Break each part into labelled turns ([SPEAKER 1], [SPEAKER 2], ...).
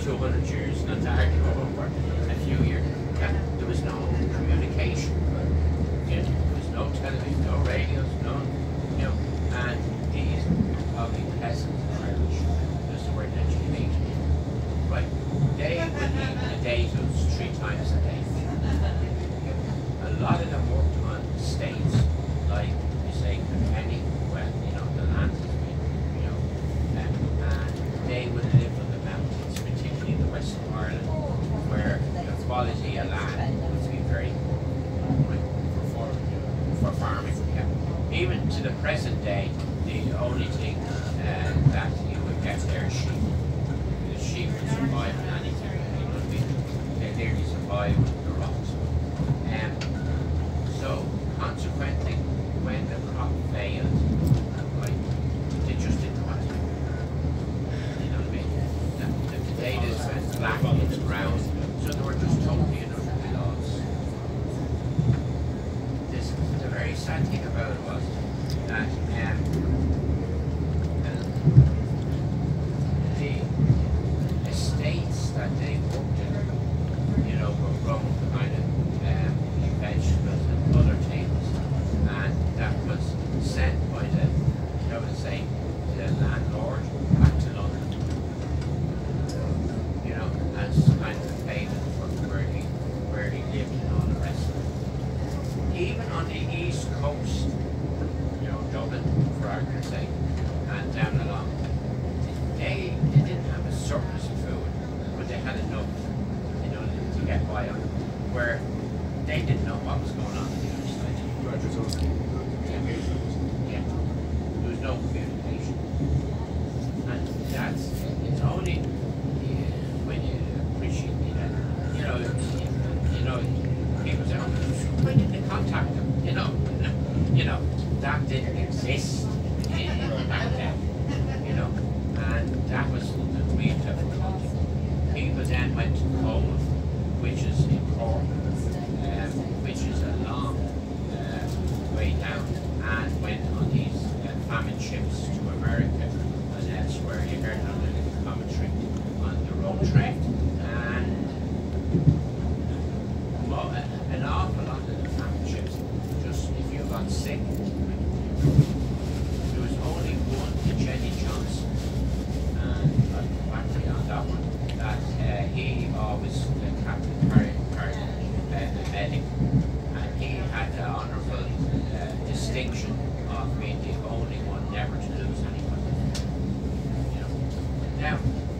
[SPEAKER 1] 200 years, not to argue over a few years, that there was no communication. You know, there was no television, no radios, no, you know, and these probably peasant Irish, there's the word educated. Right, they would eat potatoes 3 times a day. A lot of them worked on estates, like you say, Kilkenny, where you know the land has been, you know, and they would live on the mountains, particularly in the west of Ireland, where the quality of land would be very good for farming. Yeah. Even to the present day, the only thing that you would get there is sheep. The sheep would survive in anything. You know what I mean? They nearly survive the rocks. So consequently, when the crop failed, right, they just didn't want it. You know what I mean? The potatoes went black on the ground, so they were just totally and utterly lost. The very sad thing about it was that the estates that they worked in, you know, were grown kind of vegetables and other things, and that was sent by the, I would say, the landlord back to London, you know, as kind of a payment for where he lived and all the rest of it. Even on the east coast, you know, Dublin, for argument's sake, and down along, they didn't have a surplus of food, but they had enough, you know, to get by on, where they didn't know what was going on the other side. Yeah. There was no communication. And it's only when you appreciate that, you know, people say, oh, why didn't they contact them? You know, that didn't exist back then, you know, and that was the real difficulty. People then went to Clonmel, which is important, which is a long way down, and went on these famine ships to America and elsewhere. You heard another little commentary on the road trade, and an awful lot of the famine ships, just if you got sick, there was only one, Jenny Johnson, and I'll come back to you on that one, that he always, the captain, the medic, and he had the honourable distinction of being the only one never to lose anybody. You know. Now,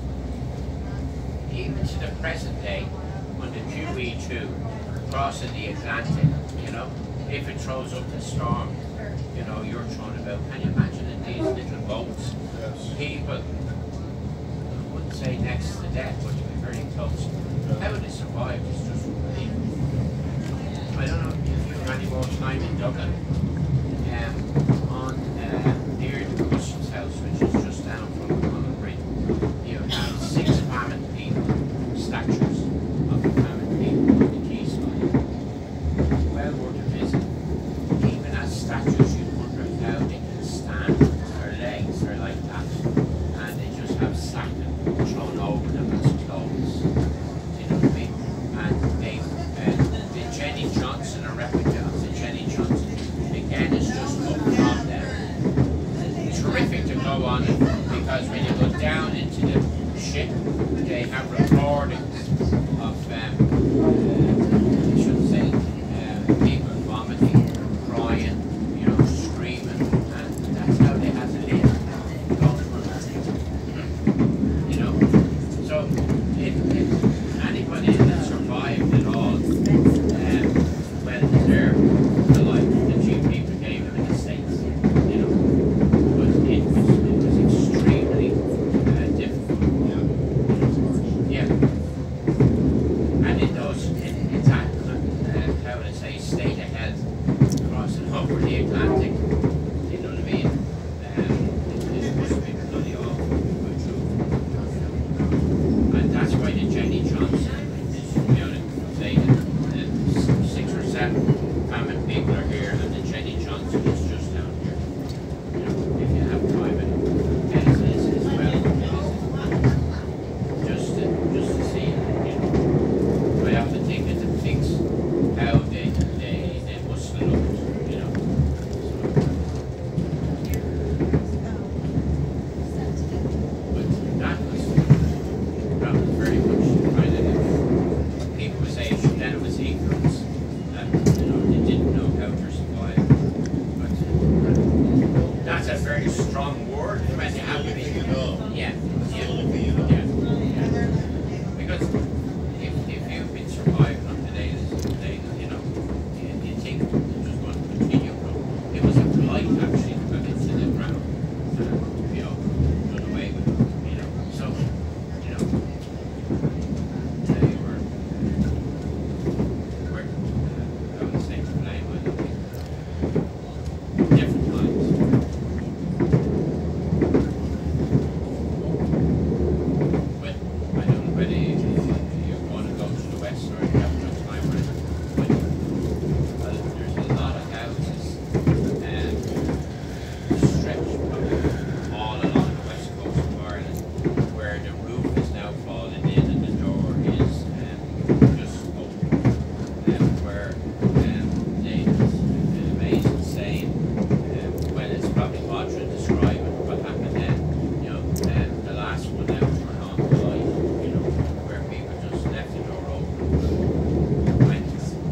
[SPEAKER 1] even to the present day, when the QE2 crossing the Atlantic, you know, if it throws up the storm, you know, you're thrown about. Can you imagine in these little boats? Yes. People, I wouldn't say next to death, but you'd be very close. How they survive is just unbelievable. I don't know if you have any more time in Dublin, on near the Customs House, which is just down from Clonmel Bridge, you have 6 famine people, statues of the famine people on the quayside. Well worth a visit. Even as statues, you'd wonder how they can stand. Their legs are like that, and they just have sacking thrown over them as clothes. You know what I mean? And they, the Jenny Johnson, a replica of the Jenny Johnson, again, is just up from them. Terrific to go on it, because when you go down into the ship, they have recordings of, I should say, people vomiting, crying, you know, screaming, and that's how they had to live. You know, so if anybody that survived at all, well deserved the life that you people gave them in the States, you know, but it was extremely difficult. Yeah. And in those, probably bother to describe what happened then. You know, the last one out for an on life, you know, where people just left the door open. Went.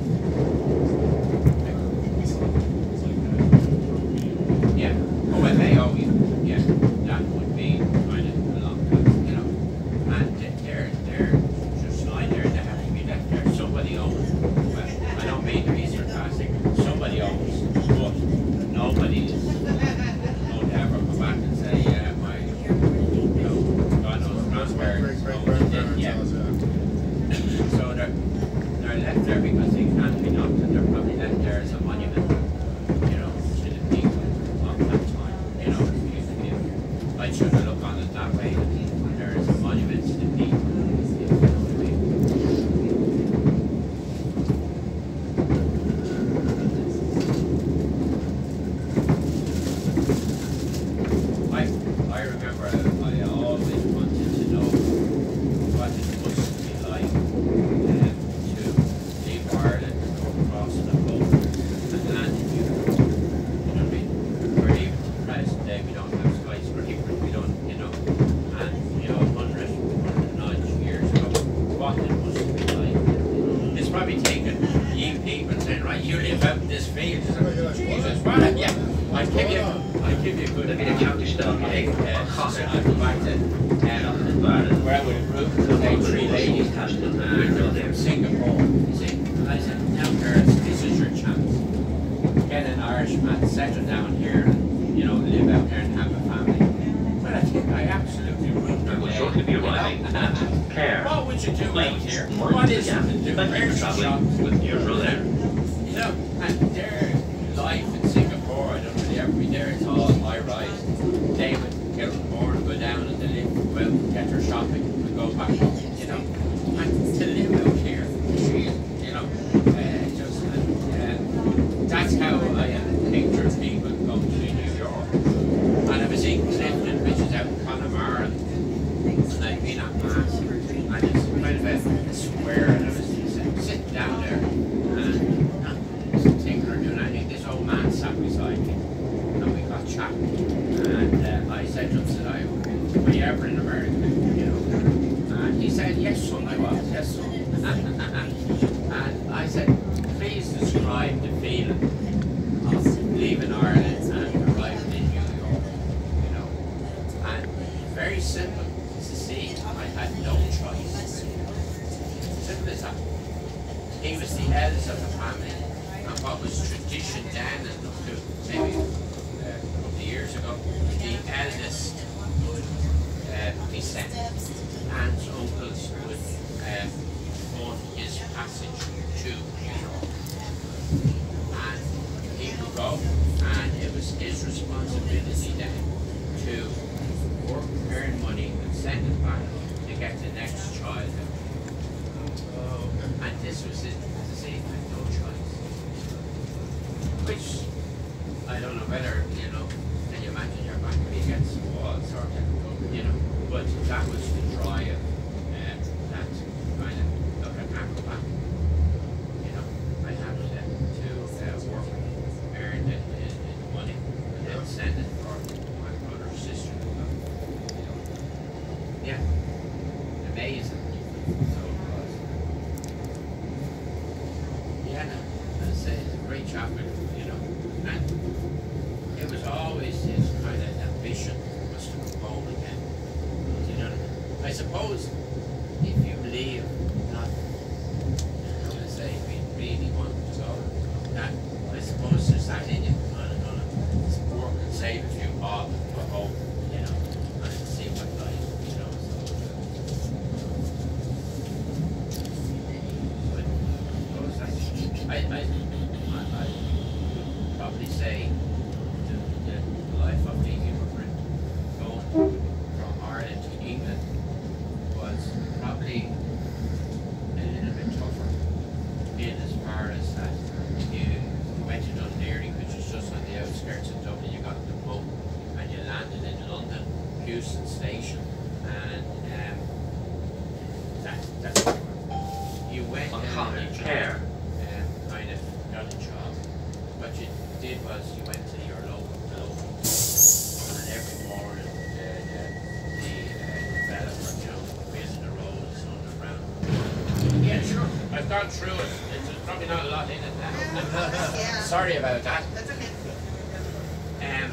[SPEAKER 1] Yeah. Oh, well, they always, yeah, that would be kind of a long time, you know. And they're just lying there, they have to be left there. Somebody owns, well, I don't mean to be sarcastic, somebody owns, but nobody would ever come back and say, yeah, my, you know, God knows, grandparents owned it, yeah. So they're left there because they can't be knocked, and they're probably left there as a monument, you know, to the people of that time. You know, if I should look on it that way, there is a monument to the people. You know what I mean? I remember I always wanted to know what it must be like to leave Ireland and go across the whole Atlantic. You know what I mean? Or even to the present day, we don't have skyscrapers, we don't, you know, and, you know, 190 years ago, what it must be like. It's probably taken ye people saying, right, you live out in this field. Jesus, what? Yeah, I'd give you a good I'd go back to where I would have grouped say 3 ladies from Singapore. You see, I said, now girls, this is your chance. Get an Irishman, settle down here, and, you know, live out there and have a family. But I think I absolutely ruined them.
[SPEAKER 2] Will shortly be arriving at Cahir.
[SPEAKER 1] What would you do out here? What is it to do? Where's the shop?
[SPEAKER 2] With neutral there.
[SPEAKER 1] You know, and their life in Singapore, I don't really ever be there, it's all high-rise. They would get up morning, go down and they live, well, get their shopping and go back home, you know. And to live out here, you know, that's how I picture people going to New York. And I was in Clifton, which is out in Clonmel, and I'd been at Mass, and it's kind of a square, and I was sitting down there, and not thinking or doing anything. This old man sat beside me, and we got chatting. And I said to him, were you ever in America? You know? And he said, yes, son, I was, yes, son. And I said, please describe the feeling of leaving Ireland and arriving in New York, you know. And very simple to see, I had no choice. Simple as that. He was the eldest of the family, and what was tradition then and up to maybe a couple of years ago, the eldest would be sent. Aunts, uncles would fund his passage to New York. And he would go, and it was his responsibility then to work, earn money, and send it back to get the next child. And this was it, to say, I had no choice. Which, I don't know whether, you know, can you imagine your back against the wall, sort of, you know, but that was the drive, that kind of, look, I can't go back. You know, I have to work, earn the money, and then send it for my brother or sister. You know, yeah, amazing. So it was. Yeah, as I say, it's a great chapter, you know, and it was always his kind of ambition was to come home again. You know, I suppose if you leave, not, I'm going to say, if you really want to go, that, I suppose there's that in you, gonna work and save a few bob and go home, you know, and see what life, you know, so. But I probably say the life of the immigrant going from Ireland to England was probably a little bit tougher, in as far as that you went to Dundee, which is just on the outskirts of Dublin. You got the boat and you landed in London, Euston Station, and that's you went down and
[SPEAKER 2] Cahir.
[SPEAKER 1] kind of got a job. What you did was you went to your local gone through it. There's probably not a lot in it now.
[SPEAKER 3] Yeah.
[SPEAKER 1] Sorry about that.
[SPEAKER 3] That's okay.
[SPEAKER 1] And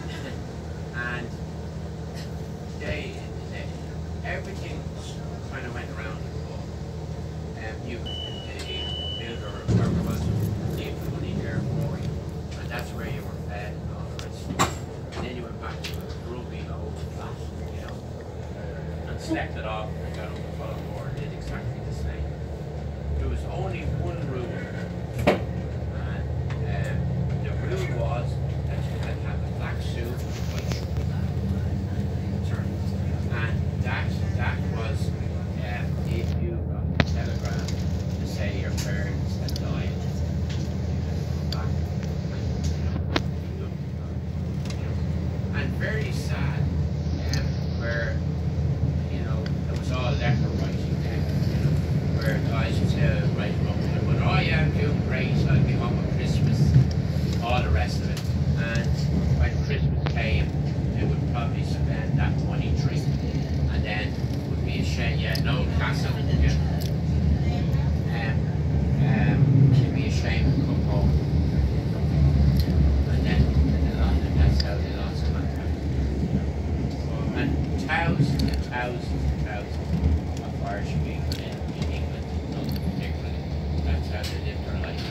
[SPEAKER 1] everything kind of went around. You, the builder or whoever was, leave the money there for you, and that's where you were fed and all the rest of it. And then you went back to a grubby old flat, you know, and slept it off and got up the following morning and did exactly the same. There was only one rule, and the rule was that you had to have a black suit with white shirt. And that was if you got a telegram to say your parents had died, back and very sad, where it was all letter writing then, where guys would say right home, but oh yeah, I'm doing great, I'll be home at Christmas, all the rest of it. And when Christmas came, they would probably spend that money drinking, and then would be ashamed, no castle, they'd be ashamed to come home. And then that's how they lost contact. And thousands and thousands and thousands of Irish people in England, particularly, that's how they lived their life.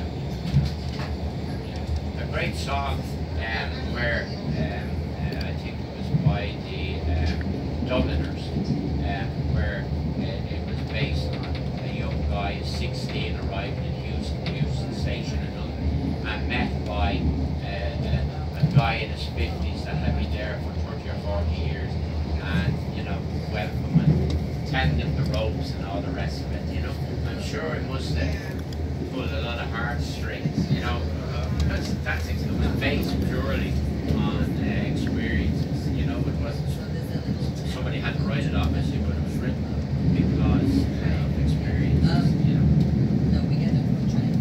[SPEAKER 1] A great song where I think it was by the Dubliners, where it was based on a young guy, 16, arrived in Houston Station and met by a guy in his 50s that had been there for 30 or 40 years, and welcome and telling him the ropes and all the rest of it. I'm sure it must have pulled a lot of heartstrings, because it was based purely on experiences. It wasn't somebody had to write it off as it would have written, because of experiences.
[SPEAKER 3] No, we get it from China.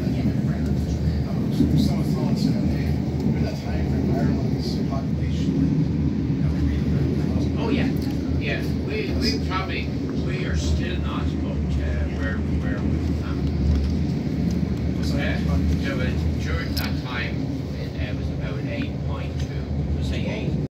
[SPEAKER 4] Some thoughts during that time when Ireland's population,
[SPEAKER 1] Oh yeah, we are still not